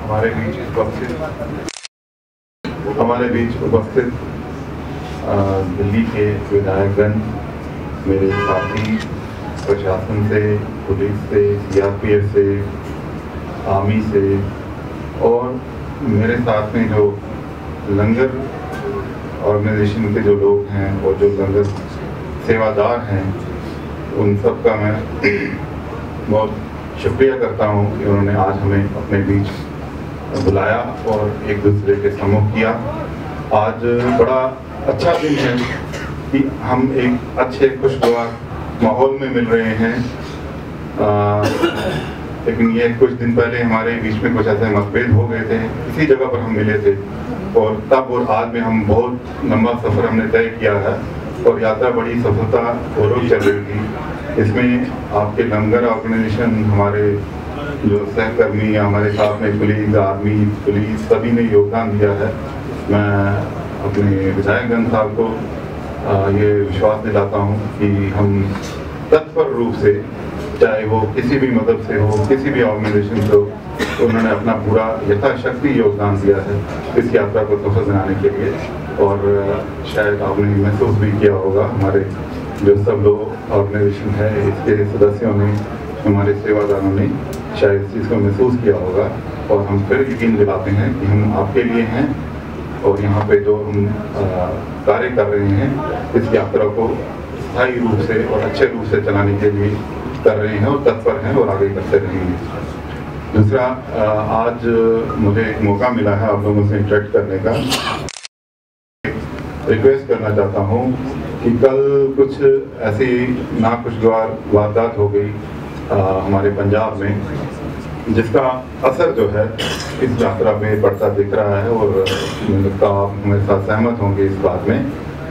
हमारे बीच उपस्थित दिल्ली के विधायकगण, मेरे साथी प्रशासन से, पुलिस से, सीआरपीएफ से, आर्मी से और मेरे साथ में जो लंगर ऑर्गेनाइजेशन के जो लोग हैं और जो लंगर सेवादार हैं, उन सब का मैं बहुत शुक्रिया करता हूं कि उन्होंने आज हमें अपने बीच बुलाया और एक दूसरे के सम्मुख किया। आज बड़ा अच्छा दिन है कि हम एक अच्छे खुशगवार माहौल में मिल रहे हैं। लेकिन ये कुछ दिन पहले हमारे बीच में कुछ ऐसे मतभेद हो गए थे, इसी जगह पर हम मिले थे और तब और आज में हम बहुत लंबा सफ़र हमने तय किया है और यात्रा बड़ी सफलता पूर्वक चल रही थी। इसमें आपके लंगर ऑर्गेनाइजेशन, हमारे जो सहकर्मी या हमारे साथ में पुलिस, आर्मी, पुलिस सभी ने योगदान दिया है। मैं अपने विधायकगण साहब को ये विश्वास दिलाता हूँ कि हम तत्पर रूप से, चाहे वो किसी भी मदद से हो, किसी भी ऑर्गेनाइजेशन से हो, तो उन्होंने अपना पूरा यथाशक्ति योगदान दिया है इस यात्रा को सफल बनाने के लिए। और शायद आपने महसूस भी किया होगा, हमारे जो सब लोग ऑर्गेनाइजेशन है, इसके सदस्यों ने, हमारे सेवादारों ने शायद इस चीज़ को महसूस किया होगा। और हम फिर यकीन दिलाते हैं कि हम आपके लिए हैं और यहाँ पे जो हम कार्य कर रहे हैं, इस यात्रा को स्थायी रूप से और अच्छे रूप से चलाने के लिए कर रहे हैं और तत्पर हैं और आगे करते रहेंगे। दूसरा, आज मुझे एक मौका मिला है आप लोगों से इंटरेक्ट करने का। रिक्वेस्ट करना चाहता हूँ कि कल कुछ ऐसी नाखुशगवार वारदात हो गई हमारे पंजाब में, जिसका असर जो है इस यात्रा पे पड़ता दिख रहा है और मुझे लगता है आप मेरे साथ सहमत होंगे इस बात में।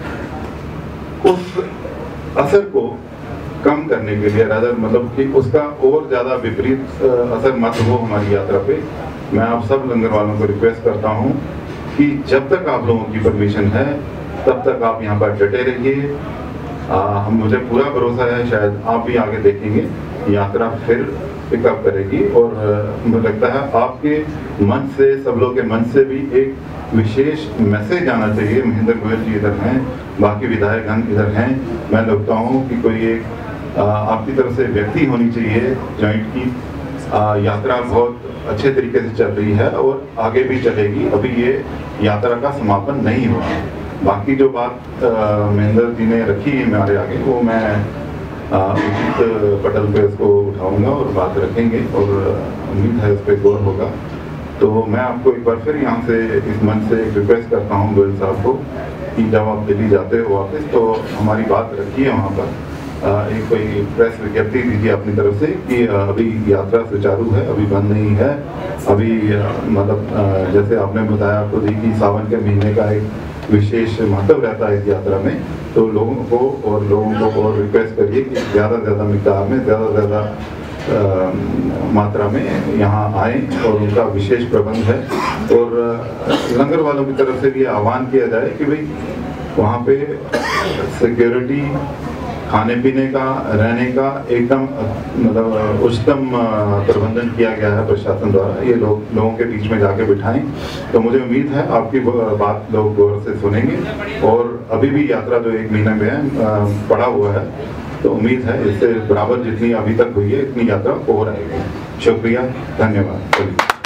उस असर को कम करने के लिए, मतलब कि उसका और ज़्यादा विपरीत असर मत हो हमारी यात्रा पे, मैं आप सब लंगर वालों को रिक्वेस्ट करता हूँ कि जब तक आप लोगों की परमिशन है तब तक आप यहाँ पर डटे रहिए। हम मुझे पूरा भरोसा है, शायद आप भी आगे देखेंगे यात्रा फिर पिकअप करेगी और मुझे लगता है आपके मन से, सब लोगों के मन से भी एक विशेष मैसेज आना चाहिए। महेंद्र गोयल जी इधर हैं, बाकी विधायकगण इधर हैं। मैं लगता हूँ कि कोई एक आपकी तरफ से व्यक्ति होनी चाहिए जॉइंट की। यात्रा बहुत अच्छे तरीके से चल रही है और आगे भी चलेगी। अभी ये यात्रा का समापन नहीं हुआ। बाकी जो बात महेंद्र जी ने रखी है हमारे आगे, वो मैं उचित पटल पे उसको उठाऊंगा और बात रखेंगे और उम्मीद है उस पर गौर होगा। तो मैं आपको एक बार फिर यहाँ से इस मंच से एक रिक्वेस्ट करता हूँ गोयल साहब को कि जब आप दिल्ली जाते हो वापस, तो हमारी बात रखिए वहाँ पर। एक कोई प्रेस विज्ञप्ति दीजिए अपनी तरफ से कि अभी यात्रा सुचारू है, अभी बंद नहीं है। अभी मतलब जैसे आपने बताया खुद ही कि सावन के महीने का एक विशेष महत्व रहता है इस यात्रा में, तो लोगों को और रिक्वेस्ट करिए कि ज़्यादा से ज़्यादा मिकदार में, ज़्यादा से ज़्यादा मात्रा में यहाँ आए और उनका विशेष प्रबंध है। और लंगर वालों की तरफ से भी आह्वान किया जाए कि भाई वहाँ पे सिक्योरिटी, खाने पीने का, रहने का एकदम मतलब उच्चतम प्रबंधन किया गया है प्रशासन द्वारा। ये लोगों के बीच में जाके बिठाएं, तो मुझे उम्मीद है आपकी बात लोग गौर से सुनेंगे। और अभी भी यात्रा जो 1 महीने में है पड़ा हुआ है, तो उम्मीद है इससे बराबर जितनी अभी तक हुई है इतनी यात्रा और आएगी। शुक्रिया, धन्यवाद।